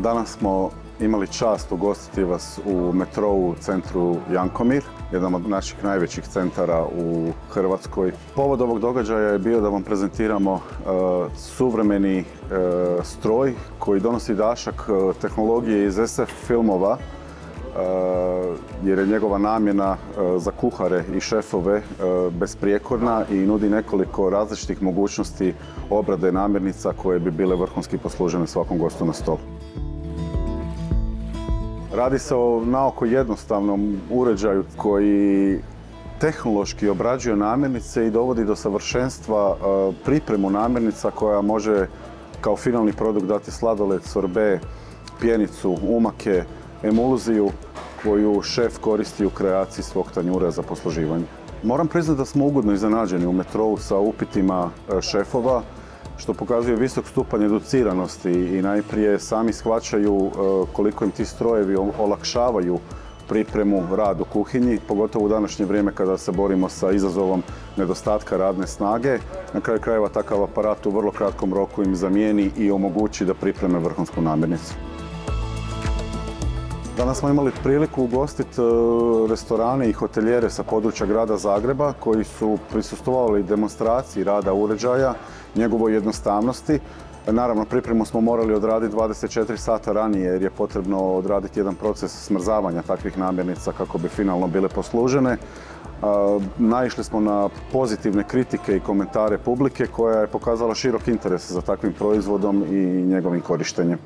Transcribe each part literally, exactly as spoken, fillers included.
Danas smo imali čast ugostiti vas u metrou u centru Jankomir, jedan od naših najvećih centara u Hrvatskoj. Povod ovog događaja je bio da vam prezentiramo uh, suvremeni uh, stroj koji donosi dašak uh, tehnologije iz es ef filmova, Uh, jer je njegova namjena uh, za kuhare i šefove uh, besprijekorna i nudi nekoliko različitih mogućnosti obrade namirnica koje bi bile vrhunski poslužene svakom gostu na stol. Radi se o naoko jednostavnom uređaju koji tehnološki obrađuje namirnice i dovodi do savršenstva uh, pripremu namirnica koja može kao finalni produkt dati sladoled, sorbe, pjenicu, umake, emulziju koju šef koristi u kreaciji svog tanjura za posluživanje. Moram priznati da smo ugodno iznenađeni u metrou sa upitima šefova, što pokazuje visok stupanj educiranosti i najprije sami shvaćaju koliko im ti strojevi olakšavaju pripremu, rad u kuhinji, pogotovo u današnje vrijeme kada se borimo sa izazovom nedostatka radne snage. Na kraju krajeva takav aparat u vrlo kratkom roku im zamijeni i omogući da pripreme vrhunsku namirnicu. Danas smo imali priliku ugostiti restorane i hotelijere sa područja grada Zagreba koji su prisustvovali demonstraciji rada uređaja, njegovoj jednostavnosti. Naravno, pripremu smo morali odraditi dvadeset četiri sata ranije jer je potrebno odraditi jedan proces smrzavanja takvih namirnica kako bi finalno bile poslužene. Naišli smo na pozitivne kritike i komentare publike koja je pokazala širok interes za takvim proizvodom i njegovim korištenjem.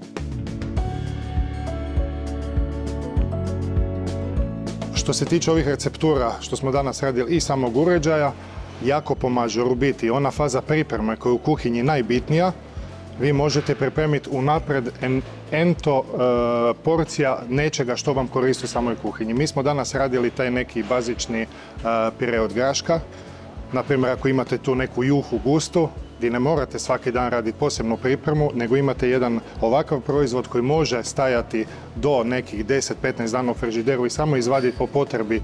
Što se tiče ovih receptura što smo danas radili i samog uređaja, jako pomaže u biti ona faza pripreme koja je u kuhinji najbitnija. Vi možete pripremiti unaprijed ento e, porcija nečega što vam koristi u samoj kuhinji. Mi smo danas radili taj neki bazični e, pire od graška. Naprimjer, ako imate tu neku juhu gustu, gdje ne morate svaki dan raditi posebnu pripremu, nego imate jedan ovakav proizvod koji može stajati do nekih deset do petnaest dana u frižideru i samo izvaditi po potrebi.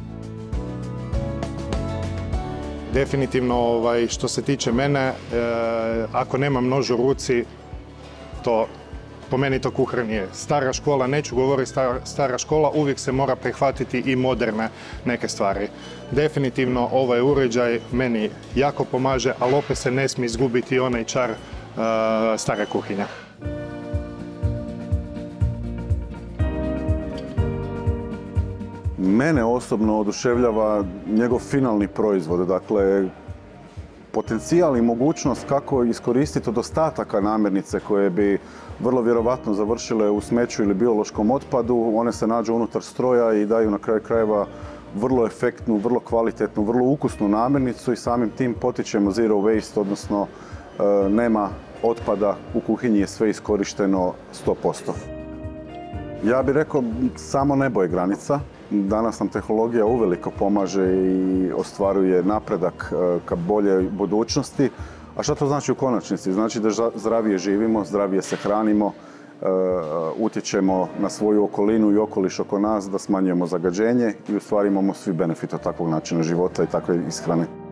Definitivno, ovaj, što se tiče mene, e, ako nemam nož u ruci, to po meni to kuhar nije. Stara škola, neću govoriti stara, stara škola, uvijek se mora prihvatiti i moderne neke stvari. Definitivno ovaj uređaj meni jako pomaže, ali opet se ne smije izgubiti onaj čar uh, stare kuhinje. Mene osobno oduševljava njegov finalni proizvod, dakle potencijal i mogućnost kako iskoristiti od ostataka namirnice koje bi vrlo vjerovatno završile u smeću ili biološkom otpadu. One se nađu unutar stroja i daju na kraju krajeva vrlo efektnu, vrlo kvalitetnu, vrlo ukusnu namirnicu i samim tim potičemo zero waste, odnosno e, nema otpada, u kuhinji je sve iskorišteno sto posto. Ja bih rekao, samo nebo je granica. Danas nam tehnologija uveliko pomaže i ostvaruje napredak ka boljoj budućnosti. A što to znači u konačnici? Znači da zdravije živimo, zdravije se hranimo, utječemo na svoju okolinu i okoliš oko nas, da smanjujemo zagađenje i u stvari imamo svi benefit od takvog načina života i takve ishrane.